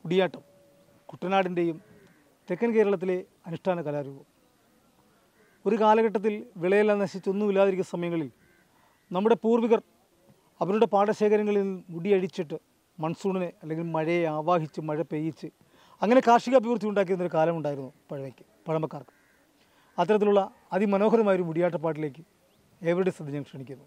കുടിയാട്ടം കുട്ടനാടിൻ്റെയും തെക്കൻ കേരളത്തിലെ അനുഷ്ഠാന കലാരൂപം. ഒരു കാലഘട്ടത്തിൽ വിളയെല്ലാം നശിച്ചൊന്നുമില്ലാതിരിക്കുന്ന സമയങ്ങളിൽ നമ്മുടെ പൂർവികർ അവരുടെ പാടശേഖരങ്ങളിൽ നിന്ന് മുടിയഴിച്ചിട്ട് മൺസൂണിനെ അല്ലെങ്കിൽ മഴയെ ആവാഹിച്ച് മഴ പെയ്യിച്ച് അങ്ങനെ കാർഷിക അഭിവൃദ്ധി ഉണ്ടാക്കിയിരുന്നൊരു കാലമുണ്ടായിരുന്നു പഴമക്കാർക്ക്. അത്തരത്തിലുള്ള അതിമനോഹരമായൊരു മുടിയാട്ടപ്പാട്ടിലേക്ക് ഏവരുടെ ശ്രദ്ധ ഞാൻ ക്ഷണിക്കുന്നു.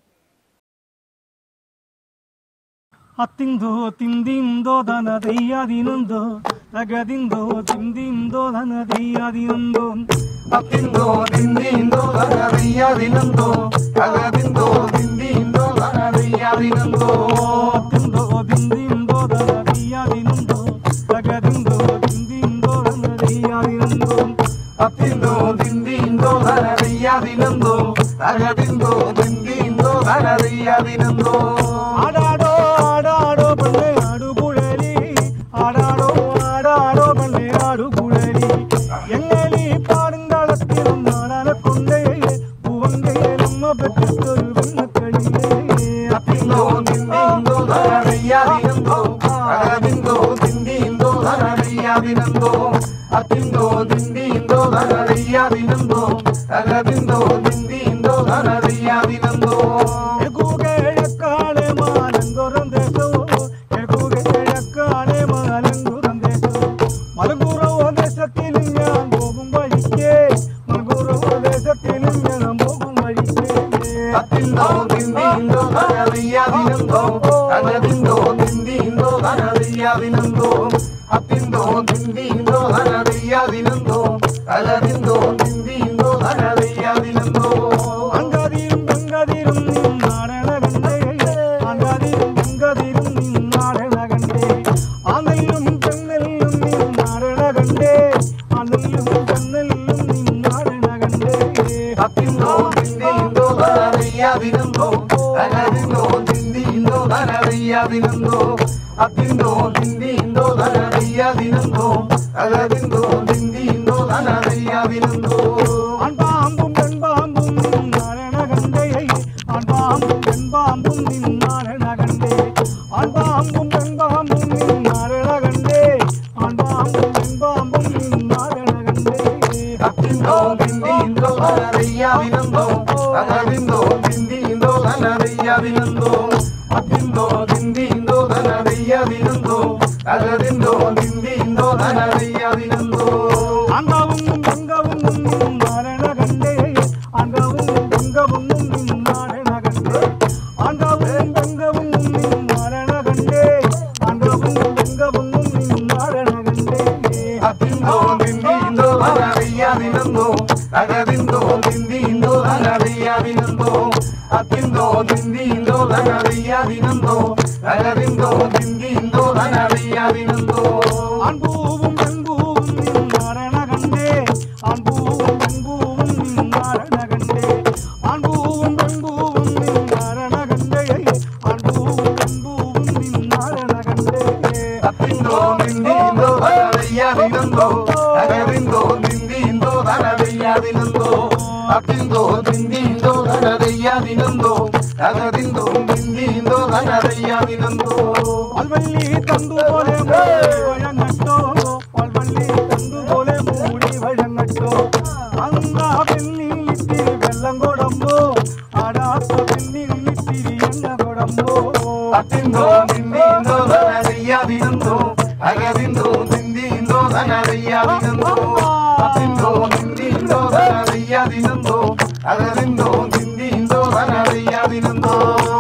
അത്തിന്തോ തിന്തിന്തോ ധന തെയ്യാതിനന്തോ തകതിന്തോ തിന്തിന്തോ ധന തെയ്യാതിനന്തോ അത്തിന്തോ തിന്തിന്തോ ധന തെയ്യാതിനന്തോ തകതിന്തോ തിന്തിന്തോ ധന തെയ്യാതിനന്തോ അത്തിന്തോ തിന്തിന്തോ ധന തെയ്യാതിനന്തോ തകതിന്തോ തിന്തിന്തോ ധന തെയ്യാതിനന്തോ അത്തിന്തോ തിന്തിന്തോ ധന തെയ്യാതിനന്തോ തകതിന്തോ തിന്തിന്തോ ധന തെയ്യാതിനന്തോ ആടാടോ ആടാടോ പെണ്ണെ ആടുകുഴലി ആടാടോ ആടാടോ പെണ്ണെ ആടുകുഴലി എങ്ങനെ പാടുന്തളത്തിലും നാടാനെ കൊണ്ടേ പൂവങ്കയിലമ്മ പെട്ടിട്ടൊരു പെണ്ണക്കളിയേ അത്തിന്തോ തിന്തിന്തോ ധന തെയ്യാതിനന്തോ തകതിന്തോ തിന്തിന്തോ ധന തെയ്യാതിനന്തോ അത്തിന്തോ തിന്തിന്തോ ധന തെയ്യാതിനന്തോ തകതിന്തോ തിന്തിന്തോ ധന തെയ്യാതിനന്തോ കിഴക്കാളെ മാലങ്കുറം ദേശോ കിഴക്കാളെ മാലങ്കുറം ദേശോ മലങ്കുറവോ ദേശത്തിലും ഞാൻ പോകും വഴിക്കേ മലങ്കുറവോ ദേശത്തിലും ഞാൻ പോകും വഴിക്കേ അത്തിന്തോ തിന്തിന്തോ ധന തെയ്യാതിനന്തോ തകതിന്തോ തിന്തിന്തോ ധന തെയ്യാതിനന്തോ അത്തിന്തോ തിന്തിന്തോ ധന തെയ്യാതിനന്തോ തകതിന്തോ തിന്തിന്തോ ധന തെയ്യാതിനന്തോ അങ്കതിരും പെങ്കതിരും നിന്നാടണ കണ്ടേ അങ്കതിരും പെങ്കതിരും നിന്നാടണ കണ്ടേ അന്നെല്ലും പെണ്ണെല്ലും നിന്നാടണ കണ്ടേ അന്നെല്ലും പെണ്ണെല്ലും നിന്നാടണ കണ്ടേ അത്തിന്തോ തിന്തിന്തോ ധന തെയ്യാതിനന്തോ തകതിന്തോ തിന്തിന്തോ ധന തെയ്യാതിനന്തോ അത്തിന്തോ തിന്തിന്തോ ധന തെയ്യാതിനന്തോ തകതിന്തോ തിന്തിന്തോ ധന തെയ്യാതിനന്തോ ആൺപാമ്പും പെൺപാമ്പും നിന്നാടണ കണ്ടേ ആൺപാമ്പും പെൺപാമ്പും നിന്നാടണ കണ്ടേ ആൺപാമ്പും പെൺപാമ്പും നിന്നാടണ കണ്ടേ ആൺപാമ്പും പെൺപാമ്പും നിന്നാടണ കണ്ടേ അത്തിന്തോ തിന്തിന്തോ ധന തെയ്യാതിനന്തോ തകതിന്തോ തിന്തിന്തോ ധന തെയ്യാതിനന്തോ അത്തിന്തോ തിന്തിന്തോ ധന തെയ്യാതിനന്തോ തകതിന്തോ തിന്തിന്തോ ധന തെയ്യാതിനന്തോ അംഗവും പെങ്കവും നിന്നാടണ കണ്ടേ അംഗവും പെങ്കവും നിന്നാടണ കണ്ടേ അംഗവും പെങ്കവും നിന്നാടണ കണ്ടേ അംഗവും പെങ്കവും നിന്നാടണ കണ്ടേ അത്തിന്തോ തിന്തിന്തോ ധന തെയ്യാതിനന്തോ തകതിന്തോ തിന്തിന്തോ ധന തെയ്യാതിനന്തോ അത്തിന്തോ തിന്തിന്തോ ധന തെയ്യാതിനന്തോ തകതിന്തോ തിന്തിന്തോ ധന തെയ്യാതിനന്തോ ആൺപൂവും പെൺപൂവും നിന്നാടണ കണ്ടേ ആൺപൂവും പെൺപൂവും നിന്നാടണ കണ്ടേ ആൺപൂവും പെൺപൂവും നിന്നാടണ കണ്ടേ ആൺപൂവും പെൺപൂവും നിന്നാടണ കണ്ടേ അത്തിന്തോ തിന്തിന്തോ ധന തെയ്യാതിനന്തോ തകതിന്തോ തിന്തിന്തോ ധന തെയ്യാതിനന്തോ അത്തിന്തോ തിന്തിന്തോ ധന തെയ്യാതിനന്തോ തകതിന്തോ തിന്തിന്തോ ധന തെയ്യാതിനന്തോ പൽവള്ളി തണ്ടുപോലെ മൂടി വഴങ്ങട്ടോ പൽവള്ളി തണ്ടുപോലെ മൂടി വഴങ്ങട്ടോ അന്നാ പെണ്ണിൽ ഇത്തിരി വെള്ളം കൊടമ്പോ ആടാത്ത പെണ്ണിൽ ഇത്തിരി എണ്ണ കൊടമ്പോ അത്തിന്തോ തിന്തിന്തോ ധന തെയ്യാതിനന്തോ തകതിന്തോ തിന്തിന്തോ ധന തെയ്യാതിനന്തോ അത്തിന്തോ തിന്തിന്തോ ധന തെയ്യാതിനന്തോ തകതിന്തോ തിന്തിന്തോ ധന തെയ്യാതിനന്തോ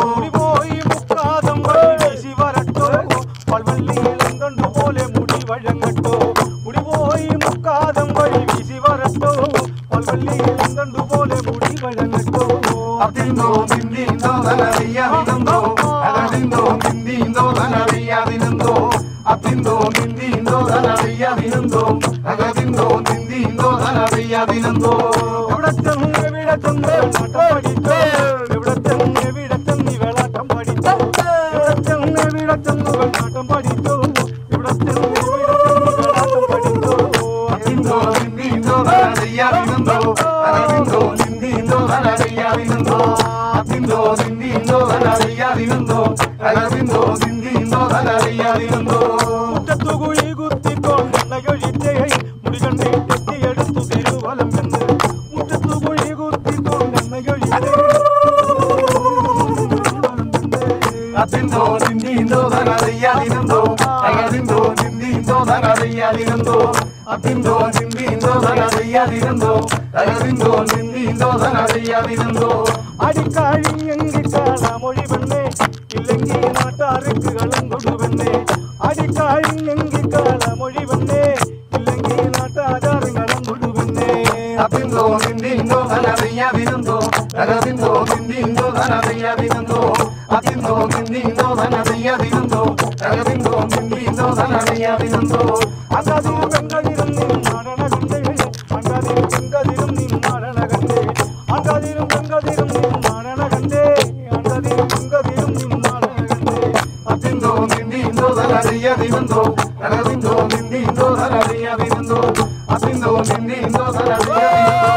പോയി മുക്കാതം വീശി വരട്ടോ പൽവള്ളിയിളം തണ്ടുപോലെ മുടി വഴങ്ങട്ടോ പോയി മുക്കാതം വഴി വീശി വരട്ടോ പൽവള്ളിയിളം തണ്ടുപോലെ മുടി വഴങ്ങട്ടോ അത്തിന്തോ തിന്തിന്തോ ധന തെയ്യാതിനന്തോ തകതിന്തോ തിന്തിന്തോ ധന തെയ്യാതിനന്തോ അത്തിന്തോ തിന്തിന്തോ ധന തെയ്യാതിനന്തോ തകതിന്തോ തിന്തിന്തോ ധന തെയ്യാതിനന്തോ എവിടെ ചെന്ന് നാട്ടം പഠിച്ചോ എവിടെ ചെന്ന് വെള്ളാട്ടം പഠിച്ചോ എവിടെ ചെന്ന് വെള്ളാട്ടം പഠിച്ചോ എവിടെ ചെന്ന് വെള്ളാട്ടം പഠിച്ചോ അത്തിന്തോ തിന്തിന്തോ ധന തെയ്യാതിനന്തോ തകതിന്തോ തിന്തിന്തോ ധന തെയ്യാതിനന്തോ അത്തിന്തോ തിന്തിന്തോ ധന തെയ്യാതിനന്തോ തകതിന്തോ തിന്തിന്തോ ധന തെയ്യാതിനന്തോ മുറ്റത്തു കുഴി dindindo danadiyadindo agadindo dindindo danadiyadindo atindo dindindo danadiyadindo agadindo dindindo danadiyadindo അടിക്കാഴിയെങ്കിക്കാള മൊഴി പെണ്ണേ ഇല്ലെങ്കിൽ നാട്ടാർക്ക് കളം കൊടുവെണ്ണേ അടിക്കാഴിയെങ്കിക്കാള മൊഴി പെണ്ണേ ഇല്ലെങ്കിൽ നാട്ടാചാറ് കളം കൊടുവെണ്ണേ atindo dindindo danadiyadindo agadindo dindindo danadiyadindo atindo dindindo danadiyadindo agadindo dindindo danadiyadindo അങ്ങാതിരും പെങ്കതിരും നിന്നാടണ കണ്ടേ അങ്ങാതിരും പെങ്കതിരും നിന്നാടണ കണ്ടേ അങ്ങാതിരും പെങ്കതിരും നിന്നാടണ കണ്ടേ അങ്ങാതിരും പെങ്കതിരും നിന്നാടണ കണ്ടേ atindo dindindo danadiyadindo agadindo dindindo danadiyadindo atindo dindindo danadiyadindo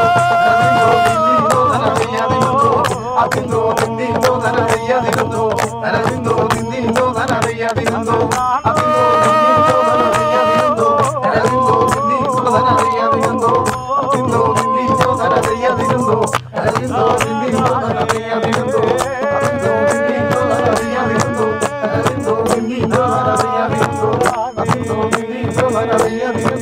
atindo dindindo danadiyadindo agadindo dindindo danadiyadindo atindo dindindo danadiyadindo atindo dindindo danadiyadindo agadindo dindindo danadiyadindo atindo dindindo danadiyadindo agadindo dindindo danadiyadindo atindo dindindo danadiyadindo